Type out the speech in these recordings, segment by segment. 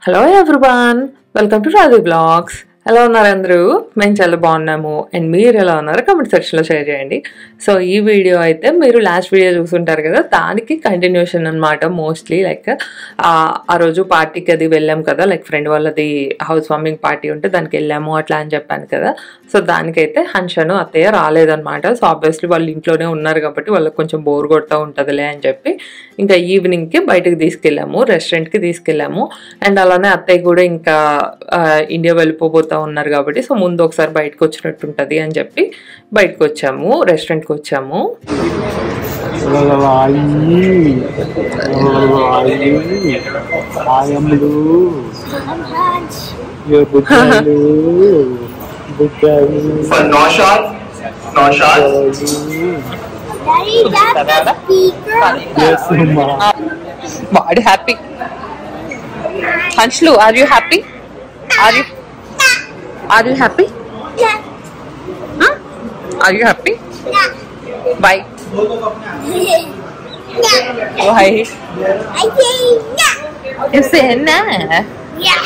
Hello everyone, welcome to Radhi Vlogs. ఎలా ఉన్నారు అందరూ? మేము చాలా బాగున్నాము. అండ్ మీరు ఎలా ఉన్నారో కామెంట్ సెక్షన్లో షేర్ చేయండి. సో ఈ వీడియో అయితే మీరు లాస్ట్ వీడియో చూసుంటారు కదా, దానికి కంటిన్యూషన్ అనమాట. మోస్ట్లీ లైక్ ఆ రోజు పార్టీకి అది వెళ్ళాం కదా, లైక్ ఫ్రెండ్ వాళ్ళది హౌస్ వార్మింగ్ పార్టీ ఉంటే దానికి వెళ్ళాము అట్లా అని చెప్పాను కదా. సో దానికైతే హన్షను అత్తయ్య రాలేదనమాట. సో ఆబ్వియస్లీ వాళ్ళు ఇంట్లోనే ఉన్నారు కాబట్టి వాళ్ళకి కొంచెం బోర్ కొడుతూ ఉంటుందిలే అని చెప్పి ఇంకా ఈవినింగ్కి బయటకు తీసుకెళ్ళాము, రెస్టారెంట్కి తీసుకెళ్ళాము. అండ్ అలానే అత్తయ్య కూడా ఇంకా ఇండియా వెళ్ళిపోతా ఉన్నారు కాబట్టి సో ముందు ఒకసారి బయటకు వచ్చినట్టు ఉంటుంది అని చెప్పి బయటకు వచ్చాము, రెస్టారెంట్కి వచ్చాము. Body happy. Hanshlu, are you happy? Are you happy? Yeah. Huh? Are you happy? Yeah. Bye. Yeah. Why? I say yeah. You say na. Yeah.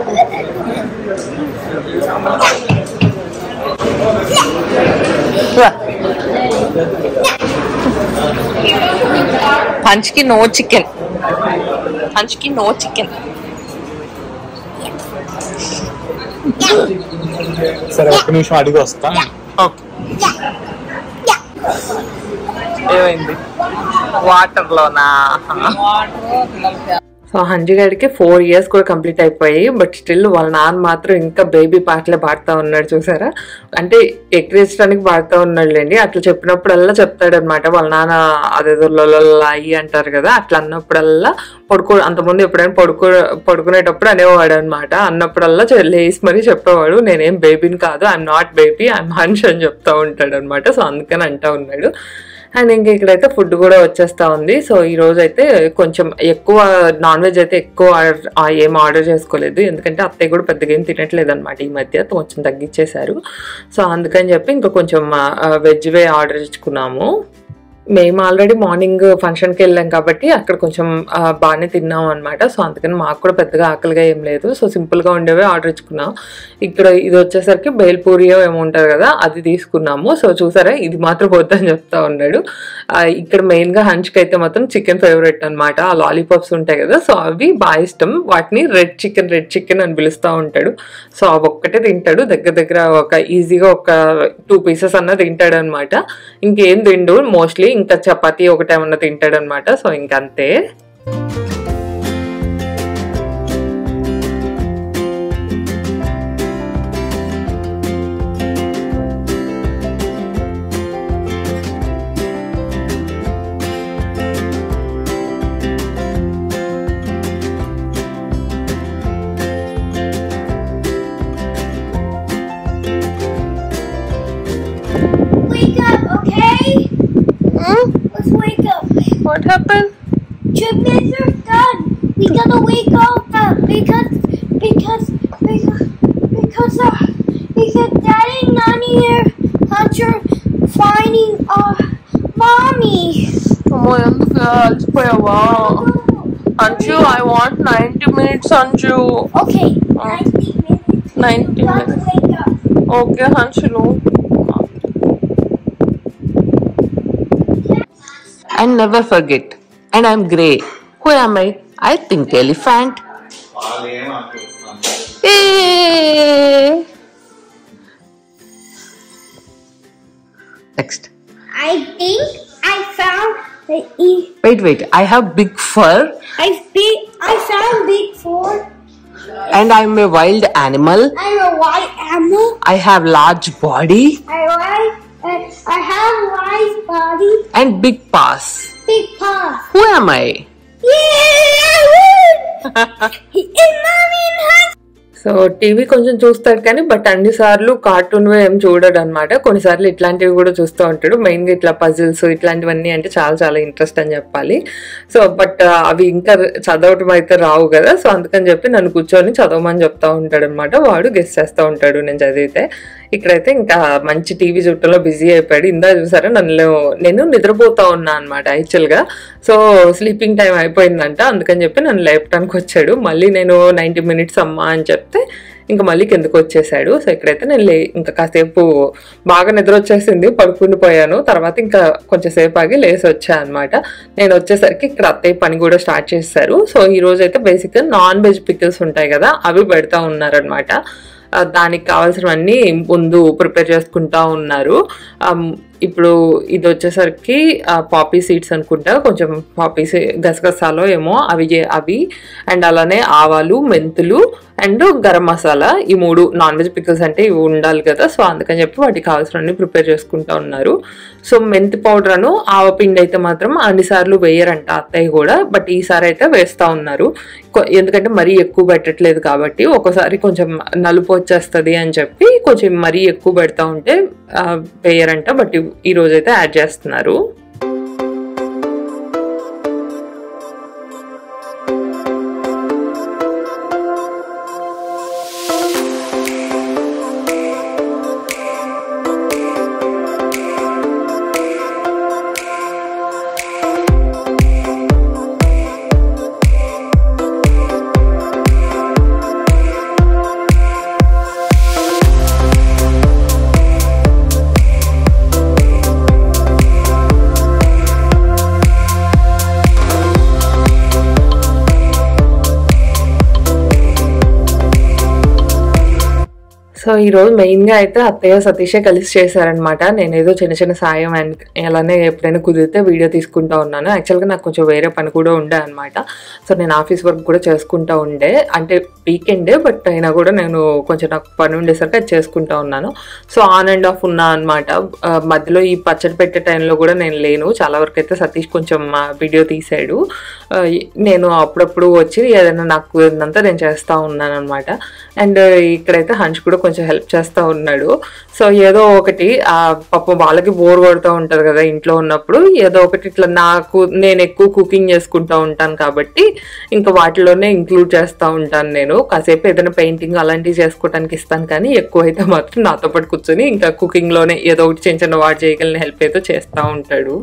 Punch ki no chicken. Punch ki no chicken. సరే ఒక్క నిమిషం అడిగి వస్తా. ఏమైంది? Water లోనా? So హంజీ గారికి 4 years కూడా complete అయిపోయాయి. బట్ స్టిల్ వాళ్ళ నాన్న మాత్రం ఇంకా బేబీ పాటలే పాడుతూ ఉన్నాడు. చూసారా, అంటే ఎక్కిరించడానికి పాడుతూ ఉన్నాడులేండి. అట్లా చెప్పినప్పుడల్లా చెప్తాడనమాట. వాళ్ళ నాన్న అదేదో లొల్లాయి అంటారు కదా, అట్లా అన్నప్పుడల్లా అంతకుముందు ఎప్పుడైనా పడుకునేటప్పుడు అనేవాడు అనమాట. అన్నప్పుడల్లా లేసి మరీ చెప్పేవాడు, నేనేం బేబీని కాదు, I'm not baby, I'm Hans అని చెప్తా ఉంటాడు అనమాట. సో అందుకని అంటా ఉన్నాడు. అండ్ ఇంక ఇక్కడైతే ఫుడ్ కూడా వచ్చేస్తా ఉంది. సో ఈ రోజు అయితే కొంచెం ఎక్కువ నాన్ వెజ్ అయితే ఎక్కువ ఏం ఆర్డర్ చేసుకోలేదు, ఎందుకంటే అత్తయ్య కూడా పెద్దగా ఏం తినట్లేదు అనమాట ఈ మధ్య, కొంచెం తగ్గించేశారు. సో అందుకని చెప్పి ఇంకా కొంచెం వెజ్వే ఆర్డర్ ఇచ్చుకున్నాము. మేము ఆల్రెడీ మార్నింగ్ ఫంక్షన్కి వెళ్ళాం కాబట్టి అక్కడ కొంచెం బాగానే తిన్నాం అనమాట. సో అందుకని మాకు కూడా పెద్దగా ఆకలిగా ఏం లేదు. సో సింపుల్గా ఉండేవే ఆర్డర్ ఇచ్చుకున్నాం. ఇక్కడ ఇది వచ్చేసరికి బేల్పూరియో ఏమో ఉంటుంది కదా, అది తీసుకున్నాము. సో చూసారా, ఇది మాత్రం వద్దని చెప్తా ఉన్నాడు. ఇక్కడ మెయిన్గా హన్ష్కి అయితే మాత్రం చికెన్ ఫేవరెట్ అనమాట. ఆ లాలీపాప్స్ ఉంటాయి కదా, సో అవి బాగా ఇష్టం. వాటిని రెడ్ చికెన్ అని పిలుస్తూ ఉంటాడు. సో అవి ఒక్కటే తింటాడు. దగ్గర ఒక ఈజీగా ఒక 2 pieces అన్న తింటాడు అనమాట. ఇంకేం తిండు మోస్ట్లీ, ఇంకా చపాతీ ఒకటేమన్నా తింటాడు అనమాట. సో ఇంకంతే. Wake up, okay? Let's wake up. What happened? Gymnasts are done. We gotta wake up because Daddy and Nani here are finding our mommy. అమ్మో, ఎందుకు అలసిపోయావా? Anju, I want 90 minutes, Anju. Okay, 90 minutes. 90 Let's minutes. wake up. Okay, Hanshulu. And never forget. And I'm grey. Who am I? I think elephant. Hey. Next. I think I found the Wait. I have big fur. I found big four. And I'm a wild animal. I'm a white animal. I have large body. I have white body. And big paws. Big paws. Who am I? Yeah! It's mommy and Hans. So TV కొంచెం చూస్తాడు కానీ but అన్నిసార్లు cartoon ఏం చూడడు అనమాట. కొన్నిసార్లు ఇట్లాంటివి కూడా చూస్తూ ఉంటాడు. మెయిన్గా ఇట్లా పజిల్స్ ఇట్లాంటివన్నీ అంటే చాలా చాలా ఇంట్రెస్ట్ అని చెప్పాలి. సో బట్ అవి ఇంకా చదవటం అయితే రావు కదా, సో అందుకని చెప్పి నన్ను కూర్చొని చదవమని చెప్తా ఉంటాడు అనమాట. వాడు గెస్ చేస్తూ ఉంటాడు నేను చదివితే. ఇక్కడైతే ఇంకా మంచి టీవీ చూడటంలో బిజీ అయిపోయాడు. ఇందా చూసారా నేను నిద్రపోతా ఉన్నా అనమాట యాక్చువల్గా. సో స్లీపింగ్ టైం అయిపోయిందంట, అందుకని చెప్పి నన్ను లేపడానికి వచ్చాడు. మళ్ళీ నేను 90 minutes అమ్మా అని చెప్తే ఇంకా మళ్ళీ కిందకు వచ్చేసాడు. సో ఇక్కడైతే నేను ఇంకా కాసేపు బాగా నిద్ర వచ్చేసింది, పడుకుని పోయాను. తర్వాత ఇంకా కొంచెం సేపు ఆగి లేసి వచ్చా అనమాట. నేను వచ్చేసరికి ఇక్కడ అత్తయ్య పని కూడా స్టార్ట్ చేశారు. సో ఈ రోజు అయితే బేసిక్గా నాన్ వెజ్ పికిల్స్ ఉంటాయి కదా, అవి పెడతా ఉన్నారనమాట. దానికి కావాల్సినవన్నీ ముందు ప్రిపేర్ చేసుకుంటా ఉన్నారు. ఇప్పుడు ఇది వచ్చేసరికి పాపీ సీడ్స్ అనుకుంటా, కొంచెం పాపీ గసగసాలో ఏమో అవి అండ్ అలానే ఆవాలు, మెంతులు అండ్ గరం మసాలా, ఈ 3 నాన్ వెజ్ పికిల్స్ అంటే ఇవి ఉండాలి కదా. సో అందుకని చెప్పి వాటికి కావాల్సినవన్నీ ప్రిపేర్ చేసుకుంటా ఉన్నారు. సో మెంతి పౌడర్ అను ఆవపిండి అయితే మాత్రం అన్నిసార్లు వేయరంట అత్తయ్య కూడా, బట్ ఈసారి అయితే వేస్తూ ఉన్నారు. ఎందుకంటే మరీ ఎక్కువ పెట్టట్లేదు కాబట్టి, ఒకసారి కొంచెం నలుపు వచ్చేస్తుంది అని చెప్పి కొంచెం మరీ ఎక్కువ పెడతా ఉంటే వేయరంట, బట్ ఈ రోజైతే యాడ్ చేస్తున్నారు. సో ఈరోజు మెయిన్గా అయితే అత్తయ్య సతీషే కలిసి చేశారనమాట. నేనేదో చిన్న చిన్న సాయం అలానే ఎప్పుడైనా కుదిరితే వీడియో తీసుకుంటా ఉన్నాను. యాక్చువల్గా నాకు కొంచెం వేరే పని కూడా ఉండే అనమాట. సో నేను ఆఫీస్ వర్క్ కూడా చేసుకుంటా ఉండే, అంటే వీకెండే, బట్ అయినా కూడా నేను కొంచెం నాకు పని ఉండేసరికి అది చేసుకుంటా ఉన్నాను. సో ఆన్ అండ్ ఆఫ్ ఉన్నా అనమాట. మధ్యలో ఈ పచ్చడి పెట్టే టైంలో కూడా నేను లేను. చాలా వరకు అయితే సతీష్ కొంచెం వీడియో తీసాడు. నేను అప్పుడప్పుడు వచ్చి ఏదైనా నాకు కుదిరినంత నేను చేస్తూ ఉన్నాను అనమాట. అండ్ ఇక్కడైతే హంచ్ కూడా కొంచెం హెల్ప్ చేస్తూ ఉన్నాడు. సో ఏదో ఒకటి పాపం వాళ్ళకి బోర్ కొడుతూ ఉంటారు కదా ఇంట్లో ఉన్నప్పుడు, ఏదో ఒకటి ఇట్లా నేను ఎక్కువ కుకింగ్ చేసుకుంటూ ఉంటాను కాబట్టి ఇంకా వాటిలోనే ఇంక్లూడ్ చేస్తూ ఉంటాను. నేను కాసేపు ఏదైనా పెయింటింగ్ అలాంటివి చేసుకోవడానికి ఇస్తాను, కానీ ఎక్కువ అయితే మాత్రం నాతో పాటు కూర్చొని ఇంకా కుకింగ్లోనే ఏదో ఒకటి చిన్న చిన్న వాడు చేయగలిగిన హెల్ప్ అయితే చేస్తూ ఉంటాడు.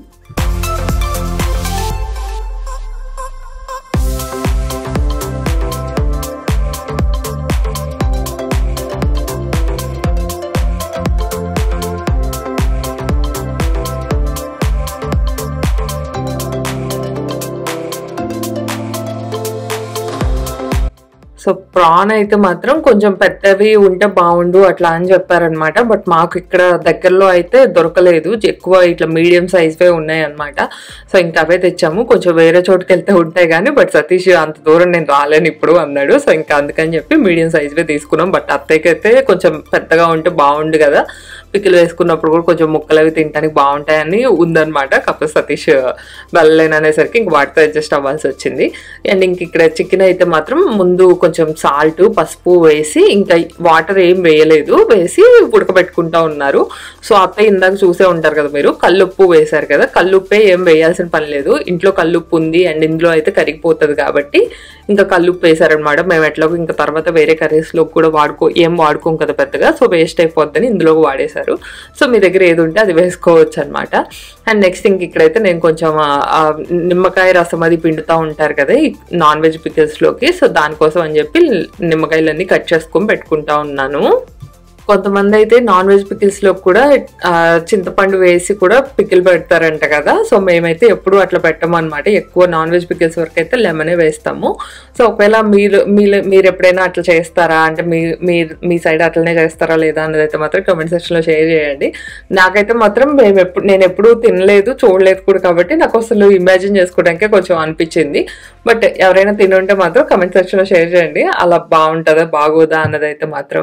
సో ప్రాన్ అయితే మాత్రం కొంచెం పెద్దవి ఉంటే బాగుండు అట్లా అని చెప్పారనమాట. బట్ మాకు ఇక్కడ దగ్గరలో అయితే దొరకలేదు, ఎక్కువ ఇట్లా మీడియం సైజ్వే ఉన్నాయి అనమాట. సో ఇంకా అవే తెచ్చాము. కొంచెం వేరే చోటుకి వెళ్తే ఉంటాయి కానీ, బట్ సతీష్ అంత దూరం నేను రాలేను ఇప్పుడు అన్నాడు. సో ఇంకా అందుకని చెప్పి మీడియం సైజ్వే తీసుకున్నాం. బట్ అత్తయ్యకి అయితే కొంచెం పెద్దగా ఉంటే బాగుండు కదా, పికిల్ వేసుకున్నప్పుడు కూడా కొంచెం ముక్కలు అవి తినడానికి బాగుంటాయని ఉందనమాట. కాకపోతే సతీష్ వెళ్ళలేననేసరికి ఇంక వాటితో అడ్జస్ట్ అవ్వాల్సి వచ్చింది. అండ్ ఇంక ఇక్కడ చికెన్ అయితే మాత్రం ముందు కొంచెం సాల్ట్, పసుపు వేసి ఇంకా వాటర్ ఏం వేయలేదు, వేసి ఉడకబెట్టుకుంటా ఉన్నారు. సో అత్తయ్య ఇందాక చూసే ఉంటారు కదా మీరు, కల్లుప్పు వేశారు కదా, కల్లుప్పే ఏం వేయాల్సిన పని లేదు. ఇంట్లో కల్లుప్పు ఉంది అండ్ ఇందులో అయితే కరిగిపోతుంది కాబట్టి ఇంకా కల్లుప్పు వేశారనమాట. మేము ఎట్లాగో ఇంకా తర్వాత వేరే కర్రీస్లో కూడా ఏం వాడుకోం కదా పెద్దగా, సో వేస్ట్ అయిపోద్దని ఇందులో వాడేశారు. సో మీ దగ్గర ఏది ఉంటే అది వేసుకోవచ్చు అనమాట. అండ్ నెక్స్ట్ ఇంక ఇక్కడైతే నేను కొంచెం నిమ్మకాయ రసం అది పిండుతూ ఉంటారు కదా ఈ నాన్ వెజ్ పికిల్స్లోకి, సో దానికోసం అని చెప్పి నిమ్మకాయలన్నీ కట్ చేసుకొని పెట్టుకుంటా ఉన్నాను. కొంతమంది అయితే నాన్ వెజ్ పికిల్స్లో కూడా చింతపండు వేసి కూడా పికిల్ పెడతారంట కదా. సో మేమైతే ఎప్పుడు అట్లా పెట్టము అనమాట. ఎక్కువ నాన్ వెజ్ పికిల్స్ వరకు అయితే లెమనే వేస్తాము. సో ఒకవేళ మీరు ఎప్పుడైనా అట్లా చేస్తారా, అంటే మీ సైడ్ అట్లనే చేస్తారా లేదా అన్నది అయితే మాత్రం కామెంట్ సెక్షన్లో షేర్ చేయండి. నాకైతే మాత్రం నేను ఎప్పుడూ తినలేదు, చూడలేదు కూడా, కాబట్టి నాకు అసలు ఇమాజిన్ చేసుకోవడానికే కొంచెం అనిపించింది. బట్ ఎవరైనా తినుంటే మాత్రం కామెంట్ సెక్షన్లో షేర్ చేయండి, అలా బాగుంటుందా బాగోదా అన్నది అయితే మాత్రం.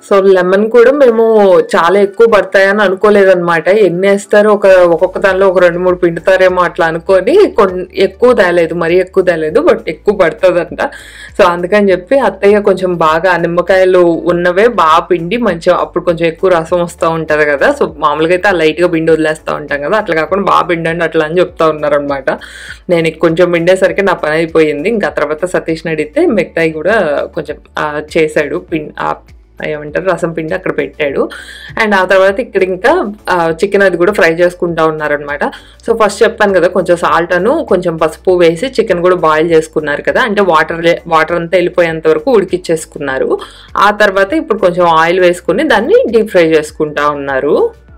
సో లెమన్ కూడా మేము చాలా ఎక్కువ పడతాయని అనుకోలేదన్నమాట. ఎన్ని వేస్తారో ఒక్కొక్క దానిలో ఒక 2-3 పిండుతారేమో అట్లా అనుకొని ఎక్కువ తేలేదు, మరీ ఎక్కువ తేలేదు, బట్ ఎక్కువ పడుతుందంట. సో అందుకని చెప్పి అత్తయ్య కొంచెం బాగా నిమ్మకాయలు ఉన్నవే బాగా పిండి మంచిగా, అప్పుడు కొంచెం ఎక్కువ రసం వస్తూ ఉంటది కదా. సో మామూలుగా అయితే లైట్ గా పిండి వదిలేస్తూ ఉంటాం కదా, అట్లా కాకుండా బాగా పిండండి అట్లా అని చెప్తా ఉన్నారనమాట. నేను కొంచెం పిండేసరికి నా పని అయిపోయింది. ఇంకా తర్వాత సతీష్ని అడిగితే మిగతాయి కూడా కొంచెం చేశాడు, ఏమంటారు రసం పిండి అక్కడ పెట్టాడు. అండ్ ఆ తర్వాత ఇక్కడ ఇంకా చికెన్ అది కూడా ఫ్రై చేసుకుంటా ఉన్నారనమాట. సో ఫస్ట్ చెప్పాను కదా కొంచెం సాల్ట్ అను కొంచెం పసుపు వేసి చికెన్ కూడా బాయిల్ చేసుకున్నారు కదా, అంటే వాటర్ అంతా వెళ్ళిపోయేంత వరకు ఉడికిచ్చేసుకున్నారు. ఆ తర్వాత ఇప్పుడు కొంచెం ఆయిల్ వేసుకుని దాన్ని డీప్ ఫ్రై చేసుకుంటా ఉన్నారు.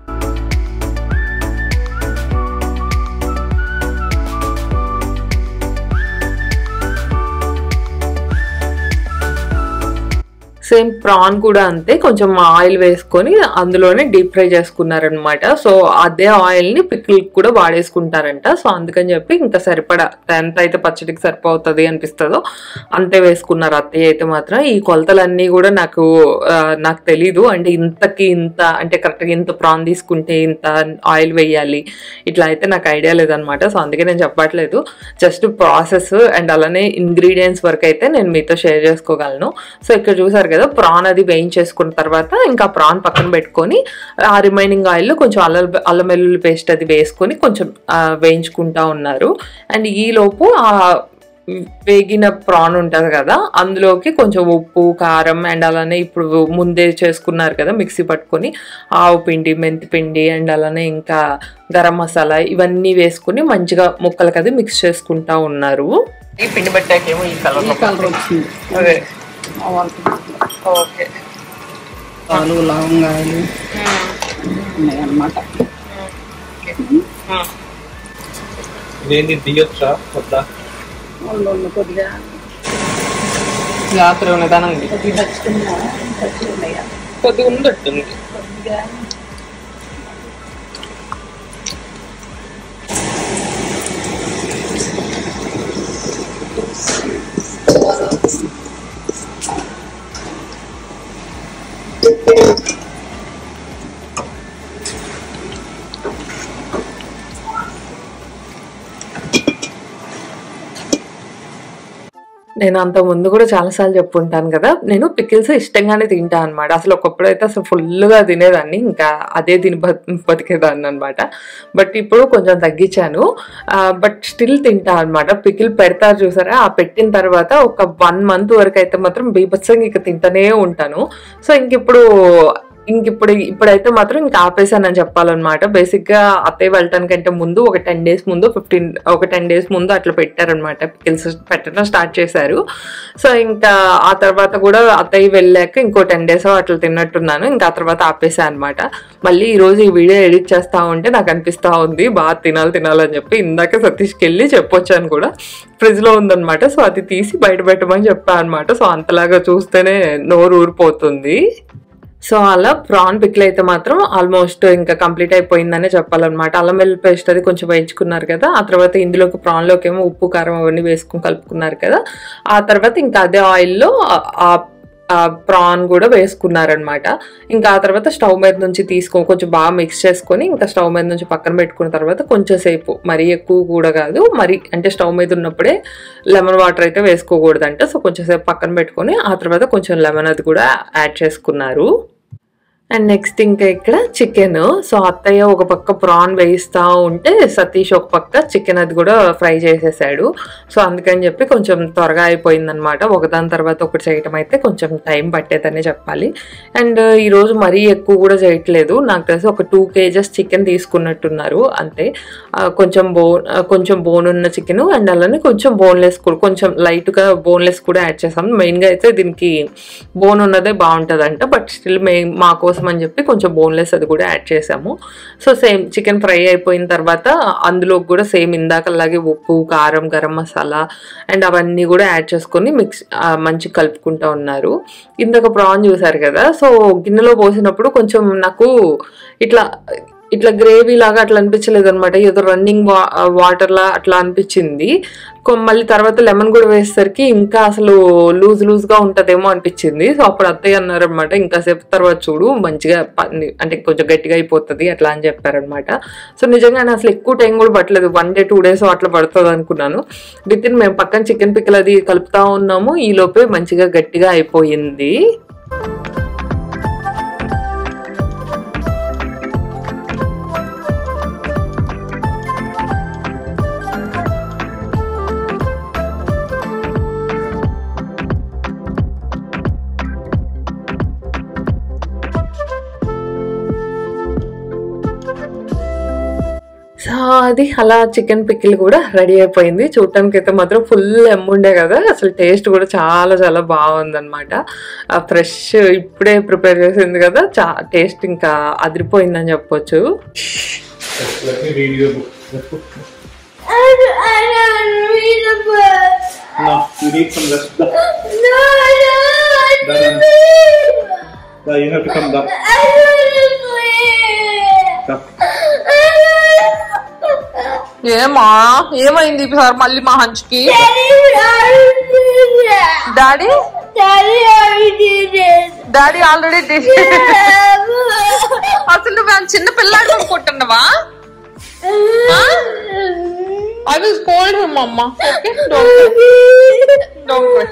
సేమ్ ప్రాన్ కూడా అంతే, కొంచెం ఆయిల్ వేసుకొని అందులోనే డీప్ ఫ్రై చేసుకున్నారనమాట. సో అదే ఆయిల్ని పికిల్కి కూడా వాడేసుకుంటారంట. సో అందుకని చెప్పి ఇంకా సరిపడా ఎంత అయితే పచ్చడికి సరిపోతుంది అనిపిస్తుందో అంతే వేసుకున్నారు అత్తయ్య అయితే మాత్రం. ఈ కొలతలన్నీ కూడా నాకు తెలీదు, అంటే ఇంతకి ఇంత అంటే కరెక్ట్గా ఇంత ప్రాన్ తీసుకుంటే ఇంత ఆయిల్ వేయాలి ఇట్లా అయితే నాకు ఐడియా లేదనమాట. సో అందుకే నేను చెప్పట్లేదు, జస్ట్ ప్రాసెస్ అండ్ అలానే ఇంగ్రీడియంట్స్ వరకు అయితే నేను మీతో షేర్ చేసుకోగలను. సో ఇక్కడ చూసారు కదా ప్రాన్ అది వేయించేసుకున్న తర్వాత ఇంకా ప్రాన్ పక్కన పెట్టుకొని ఆ రిమైనింగ్ ఆయిల్లో కొంచెం అల్లం వెల్లుల్లి పేస్ట్ అది వేసుకొని కొంచెం వేయించుకుంటా ఉన్నారు. అండ్ ఈ లోపు ఆ వేగిన ప్రాన్ ఉంటుంది కదా అందులోకి కొంచెం ఉప్పు కారం అండ్ అలానే ఇప్పుడు ముందే చేసుకున్నారు కదా మిక్సీ పట్టుకొని ఆవు పిండి మెంతి పిండి అండ్ అలానే ఇంకా గరం మసాలా ఇవన్నీ వేసుకుని మంచిగా ముక్కలకి అది మిక్స్ చేసుకుంటా ఉన్నారు. ఈ పిండి పెట్టాకేమో ఈ కలర్ వచ్చింది. అదే ఓకే పాలు లవంగాయలు ఉన్నాయన్నమాట. ఇదేంటి దిగొచ్చా కొద్దా కొద్దిగా రాత్రి ఉన్నదానం కొద్దిగా ఉండట్టుంది. నేను అంత ముందు కూడా చాలాసార్లు చెప్పుంటాను కదా, నేను పికిల్స్ ఇష్టంగానే తింటా అనమాట. అసలు ఒకప్పుడైతే అసలు ఫుల్గా తినేదాన్ని, ఇంకా అదే తిని బతికేదాన్ని అనమాట. బట్ ఇప్పుడు కొంచెం తగ్గించాను, బట్ స్టిల్ తింటా అనమాట. పికిల్ పెడతారు చూసారా, ఆ పెట్టిన తర్వాత ఒక 1 month వరకు అయితే మాత్రం బీభత్సంగా ఇక తింటూనే ఉంటాను. సో ఇప్పుడైతే మాత్రం ఇంకా ఆపేసానని చెప్పాలన్నమాట. బేసిక్గా అత్తయ్య వెళ్ళటానికంటే ముందు ఒక 10 days ముందు 10 days ముందు అట్లా పెట్టారనమాట, పికిల్స్ పెట్టడం స్టార్ట్ చేశారు. సో ఇంకా ఆ తర్వాత కూడా అత్తయ్య వెళ్ళాక ఇంకో 10 days అట్లా తిన్నట్టున్నాను, ఇంకా ఆ తర్వాత ఆపేసా అనమాట. మళ్ళీ ఈరోజు ఈ వీడియో ఎడిట్ చేస్తా ఉంటే నాకు అనిపిస్తూ ఉంది బాగా తినాలని చెప్పి. ఇందాక సతీష్కి వెళ్ళి చెప్పొచ్చాను కూడా, ఫ్రిడ్జ్లో ఉందనమాట. సో అది తీసి బయట పెట్టమని చెప్పా అనమాట. సో అంతలాగా చూస్తేనే నోరు ఊరిపోతుంది. సో అలా ప్రాన్ పికిల్ అయితే మాత్రం ఆల్మోస్ట్ ఇంకా కంప్లీట్ అయిపోయిందనే చెప్పాలన్నమాట. అల్లం వెల్లుల్లి పేస్ట్ అది కొంచెం వేయించుకున్నారు కదా, ఆ తర్వాత ఇందులోకి ప్రాన్లోకి ఏమో ఉప్పు కారం అవన్నీ వేసుకుని కలుపుకున్నారు కదా, ఆ తర్వాత ఇంకా అదే ఆయిల్లో ప్రాన్ కూడా వేసుకున్నారనమాట. ఇంకా ఆ తర్వాత స్టవ్ మీద నుంచి కొంచెం బాగా మిక్స్ చేసుకొని ఇంకా స్టవ్ మీద నుంచి పక్కన పెట్టుకున్న తర్వాత కొంచెం సేపు, మరీ ఎక్కువ కూడా కాదు, మరి అంటే స్టవ్ మీద ఉన్నప్పుడే లెమన్ వాటర్ అయితే వేసుకోకూడదంట. సో కొంచెం సేపు పక్కన పెట్టుకొని ఆ తర్వాత కొంచెం లెమన్ అది కూడా యాడ్ చేసుకున్నారు. అండ్ నెక్స్ట్ ఇంకా ఇక్కడ చికెన్. సో అత్తయ్య ఒక పక్క ప్రాన్ వేయిస్తూ ఉంటే సతీష్ ఒక పక్క చికెన్ అది కూడా ఫ్రై చేసేసాడు. సో అందుకని చెప్పి కొంచెం త్వరగా అయిపోయిందనమాట. ఒకదాని తర్వాత ఒకటి చేయటం అయితే కొంచెం టైం పట్టేదనే చెప్పాలి. అండ్ ఈరోజు మరీ ఎక్కువ కూడా చేయట్లేదు, నాకు తెలిసి ఒక 2 kgs చికెన్ తీసుకున్నట్టున్నారు అంతే. కొంచెం బోన్ ఉన్న చికెన్ అండ్ అలానే కొంచెం బోన్లెస్ కూడా, కొంచెం లైట్గా బోన్లెస్ కూడా యాడ్ చేసాం. మెయిన్గా అయితే దీనికి బోన్ ఉన్నదే బాగుంటుందంట, బట్ స్టిల్ మా కోసం అని చెప్పి కొంచెం బోన్లెస్ అది కూడా యాడ్ చేసాము. సో సేమ్ చికెన్ ఫ్రై అయిపోయిన తర్వాత అందులో కూడా సేమ్ ఇందాకలాగే ఉప్పు కారం గరం మసాలా అండ్ అవన్నీ కూడా యాడ్ చేసుకొని మంచి కలుపుకుంటూ ఉన్నారు. ఇందాక ప్రాన్ చూసారు కదా, సో గిన్నెలో పోసినప్పుడు కొంచెం నాకు ఇట్లా ఇట్లా గ్రేవీ లాగా అట్లా అనిపించలేదు అనమాట, ఏదో రన్నింగ్ వాటర్ లా అట్లా అనిపించింది. మళ్ళీ తర్వాత లెమన్ కూడా వేసేసరికి ఇంకా అసలు లూజ్ గా ఉంటదేమో అనిపించింది. సో అప్పుడు అత్తయ్య అన్నారనమాట, ఇంకాసేపు తర్వాత చూడు మంచిగా అంటే కొంచెం గట్టిగా అయిపోతుంది అట్లా అని చెప్పారనమాట. సో నిజంగానే అసలు ఎక్కువ టైం కూడా పట్టలేదు, 1 day 2 days అట్లా పడుతుంది అనుకున్నాను. వితిన్ మేము పక్కన చికెన్ పిక్కల్ అది కలుపుతా ఉన్నాము, ఈ లోపే మంచిగా గట్టిగా అయిపోయింది. సో అది అలా చికెన్ పికిల్ కూడా రెడీ అయిపోయింది. చూడటానికి అయితే మాత్రం ఫుల్ ఎమ్ముండే కదా, అసలు టేస్ట్ కూడా చాలా చాలా బాగుంది అనమాట. ఫ్రెష్ ఇప్పుడే ప్రిపేర్ చేసింది కదా, టేస్ట్ ఇంకా అదిరిపోయిందని చెప్పొచ్చు. ఏమా ఏమైంది సార్ మళ్ళీ మా హంచ్కి? డాడీ ఆల్రెడీ అసలు నువ్వు చిన్న పిల్లాడు అనుకుంటున్నావా? I will scold him, Mama. Okay, don't cry.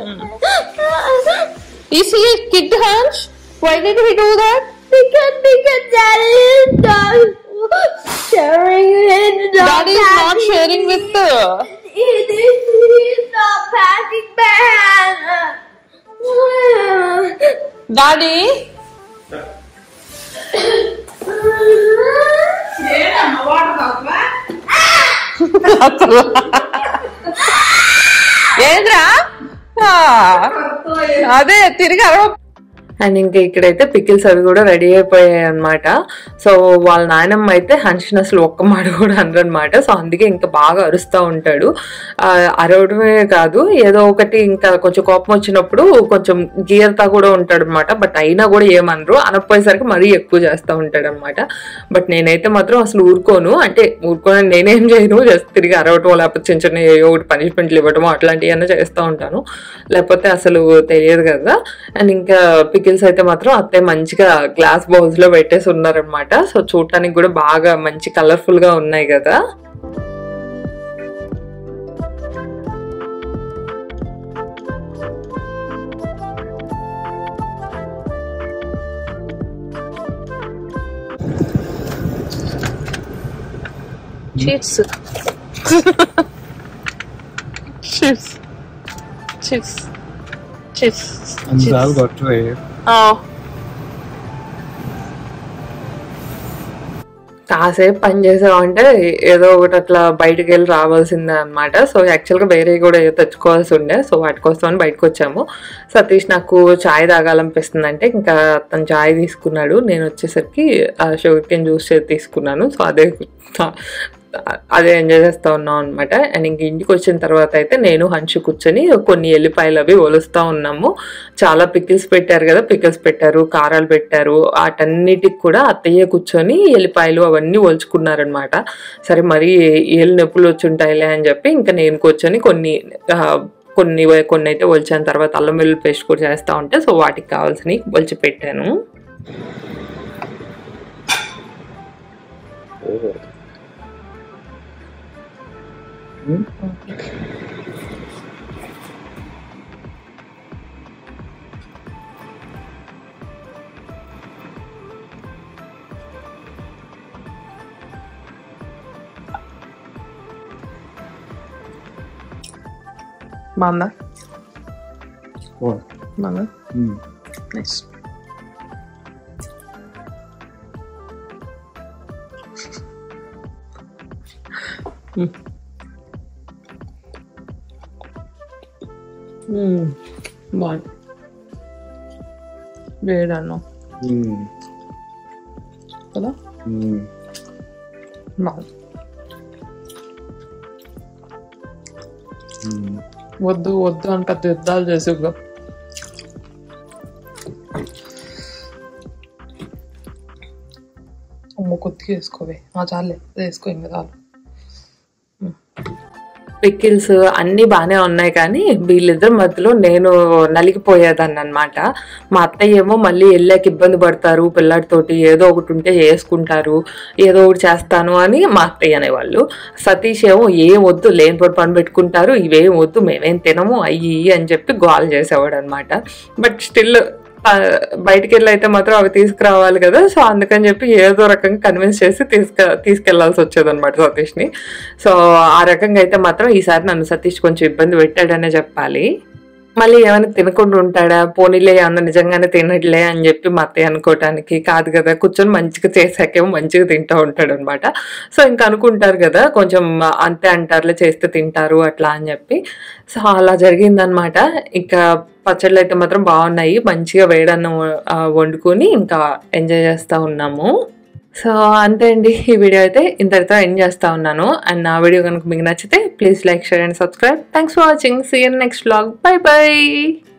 Is he a kid, Hansh? Why did he do that? Because Daddy is not sharing with Daddy is not sharing with the... He's not packing back. Daddy? ఏంద్రా అదే తిరిగి అరవ. And ఇంకా ఇక్కడైతే pickles అవి కూడా ready అయిపోయాయి అనమాట. So వాళ్ళ నాయనమ్మ అయితే హన్షన్ అసలు ఒక్క మాట కూడా అనరనమాట. సో అందుకే ఇంకా బాగా అరుస్తూ ఉంటాడు. అరవడమే కాదు, ఏదో ఒకటి ఇంకా కొంచెం కోపం వచ్చినప్పుడు కొంచెం గీరతా కూడా ఉంటాడు అనమాట. బట్ అయినా కూడా ఏమనరు, అనకపోయేసరికి మరీ ఎక్కువ చేస్తూ ఉంటాడు అనమాట. బట్ నేనైతే మాత్రం అసలు ఊరుకోను, అంటే ఊరుకోని నేనేం చేయను, జస్ట్ తిరిగి అరవటం లేకపోతే చిన్న చిన్న ఏవో ఒకటి పనిష్మెంట్లు ఇవ్వటము అట్లాంటివన్నీ చేస్తూ ఉంటాను, లేకపోతే అసలు తెలియదు కదా. అండ్ ఇంకా పికిల్స్ అయితే మాత్రం అత్తయ్య మంచిగా గ్లాస్ బౌల్స్ లో పెట్టేసి ఉన్నారనమాట. సో చూడటానికి కూడా బాగా మంచి కలర్ఫుల్ గా ఉన్నాయి కదా. Cheers. Cheers. Cheers. Cheers. And I've got to wait. Oh. కాసేపు పని చేసామంటే ఏదో ఒకటి అట్లా బయటకు వెళ్ళి రావాల్సిందే అనమాట. సో యాక్చువల్గా వేరే కూడా ఏదో తెచ్చుకోవాల్సి ఉండే, సో వాటి కోసం అని బయటకు వచ్చాము. సతీష్ నాకు చాయ్ తాగాలనిపిస్తుంది అంటే ఇంకా తను చాయ్ తీసుకున్నాడు, నేను వచ్చేసరికి షుగర్ కేన్ జ్యూస్ తీసుకున్నాను. సో అదే ఎంజాయ్ చేస్తూ ఉన్నాం అనమాట. అండ్ ఇంక ఇంటికి వచ్చిన తర్వాత అయితే నేను హన్షు కూర్చొని కొన్ని ఎల్లిపాయలు అవి ఒలుస్తూ ఉన్నాము. చాలా పికిల్స్ పెట్టారు కదా, పికిల్స్ పెట్టారు, కారాలు పెట్టారు, వాటన్నిటికి కూడా అత్తయ్య కూర్చొని ఎల్లిపాయలు అవన్నీ ఒలుచుకున్నారనమాట. సరే మరి ఏళ్ళు నొప్పులు వచ్చి ఉంటాయిలే అని చెప్పి ఇంకా నేను కూర్చొని కొన్ని అయితే ఒలిచాను. తర్వాత అల్లం వెల్లుల్లి పేస్ట్ కూడా చేస్తూ ఉంటే సో వాటికి కావాల్సినవి ఒలిచి పెట్టాను. బాగుందా? బాగుందా? నైస్. బాగుంది వేడాను కదా, బాగుంది. వద్దు వద్దు అని పెద్ద యుద్ధాలు చేసేగా. కొద్దిగా వేసుకోవే చాలే వేసుకో ఇంకా చాలు. పికిల్స్ అన్నీ బాగానే ఉన్నాయి కానీ వీళ్ళిద్దరి మధ్యలో నేను నలిగిపోయేదాన్ని అనమాట. మా అత్తయ్య ఏమో మళ్ళీ వెళ్ళాక ఇబ్బంది పడతారు పిల్లాడితోటి, ఏదో ఒకటి ఉంటే చేసుకుంటారు, ఏదో ఒకటి చేస్తాను అని మా అత్తయ్య అనేవాళ్ళు. సతీష్ ఏమో ఏం వద్దు లేనిపోటు పని పెట్టుకుంటారు, ఇవేం వద్దు మేమేం తినము అయ్యి అని చెప్పి గోల్ చేసేవాడు అనమాట. బట్ స్టిల్ బయటికి వెళ్ళి అయితే మాత్రం అవి తీసుకురావాలి కదా, సో అందుకని చెప్పి ఏదో రకంగా కన్విన్స్ చేసి తీసుకెళ్లాల్సి వచ్చేది అనమాట సతీష్ని. సో ఆ రకంగా అయితే మాత్రం ఈసారి నన్ను సతీష్ కొంచెం ఇబ్బంది పెట్టాడనే చెప్పాలి. మళ్ళీ ఏమైనా తినకుండా ఉంటాడా, పోనీలే ఏమన్నా నిజంగానే తినట్లే అని చెప్పి మా అత్తయ్య అనుకోవటానికి కాదు కదా, కూర్చొని మంచిగా చేసాకేమో మంచిగా తింటూ ఉంటాడు అనమాట. సో ఇంకా అనుకుంటారు కదా కొంచెం అంతే అంటారులే చేస్తే తింటారు అట్లా అని చెప్పి. సో అలా జరిగిందనమాట. ఇంకా పచ్చళ్ళు అయితే మాత్రం బాగున్నాయి, మంచిగా వేడన్నం వండుకొని ఇంకా ఎంజాయ్ చేస్తూ ఉన్నాము. సో అంతే అండి, ఈ వీడియో అయితే ఇంతటితో ఎండ్ చేస్తా ఉన్నాను. అండ్ నా వీడియో కనుక మీకు నచ్చితే please like, share and subscribe. Thanks for watching. See you next vlog. Bye by.